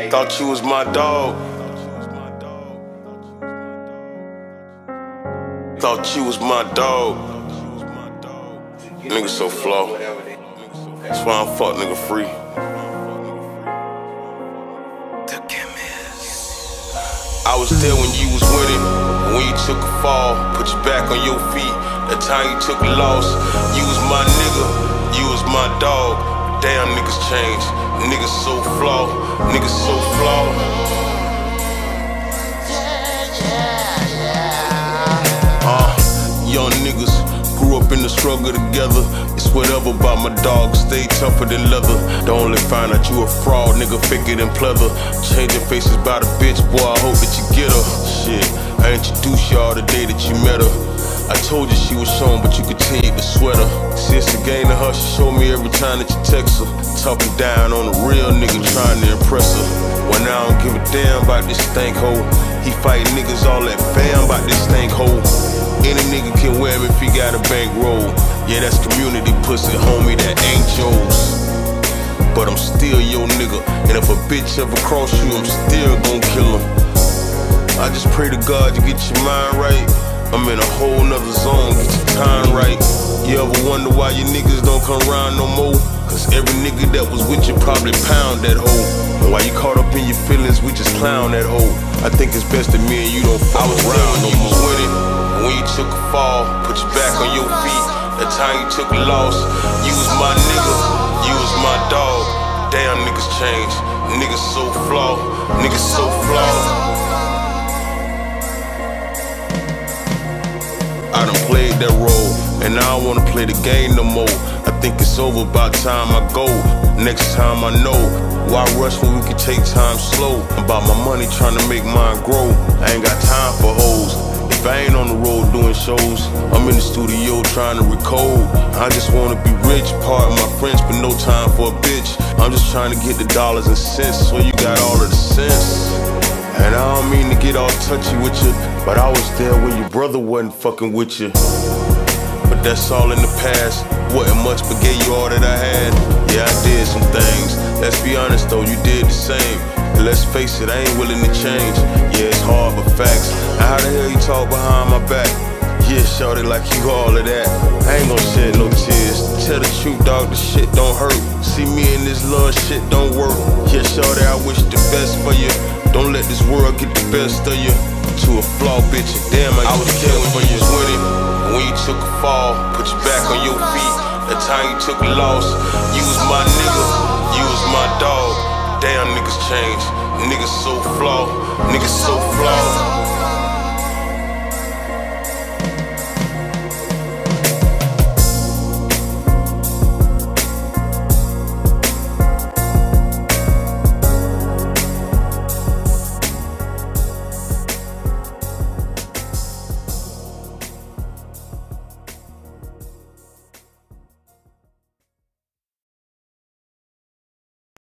Thought you was my dog. Thought you was my dog. Nigga so Flaw. That's why I'm fuck nigga free. I was there when you was winning, when you took a fall, put you back on your feet. That time you took a loss, you was my nigga, you was my dog. Damn, niggas change, niggas so Flaw, niggas so Flaw. Young niggas grew up in the struggle together. It's whatever about my dog, stay tougher than leather. Don't only find out you a fraud, nigga, faker than pleather. Changing faces by the bitch, boy, I hope that you get her. Shit, I introduced y'all the day that you met her. I told you she was shown, but you continued to sweat her. See, it's a game to her, she show me every time that you text her. Talking down on a real nigga trying to impress her. When I don't give a damn about this stank hole. He fight niggas all that fam about this stank hole. Any nigga can wear him if he got a bankroll. Yeah, that's community pussy, homie, that ain't yours. But I'm still your nigga, and if a bitch ever cross you, I'm still gon' kill him. I just pray to God you get your mind right. I'm in a whole nother zone, get your time right. You ever wonder why your niggas don't come around no more? Cause every nigga that was with you probably pound that hoe. And while you caught up in your feelings, we just clown that hoe. I think it's best that me and you don't fuck around no more. When you took a fall, put you back on your feet. That time you took a loss, you was my nigga, you was my dog. Damn, niggas change, niggas so Flaw, niggas so Flaw. I done played that role, and I don't wanna play the game no more. I think it's over by time I go. Next time I know, why rush when we can take time slow? About my money trying to make mine grow. I ain't got time for hoes. If I ain't on the road doing shows, I'm in the studio trying to record. I just wanna be rich, part of my friends, but no time for a bitch. I'm just trying to get the dollars and cents, so you got all of the sense. And I don't mean to get all touchy with you, but I was there when your brother wasn't fucking with you. But that's all in the past, wasn't much but gave you all that I had. Yeah, I did some things, let's be honest though, you did the same. And let's face it, I ain't willing to change. Yeah, it's hard but facts. Now how the hell you talk behind my back? Yeah, shorty, like you all of that. I ain't gon' shed no tears. Tell the truth, dog, the shit don't hurt. See me in this love shit don't work. Yeah, shorty, I wish the best for you. Don't let this world get the best of you. To a Flaw bitch, damn, I was there when you was winning. When you took a fall, put you back on your feet. That time you took a loss, you was my nigga, you was my dog. Damn, niggas change, niggas so Flaw, niggas so Flaw.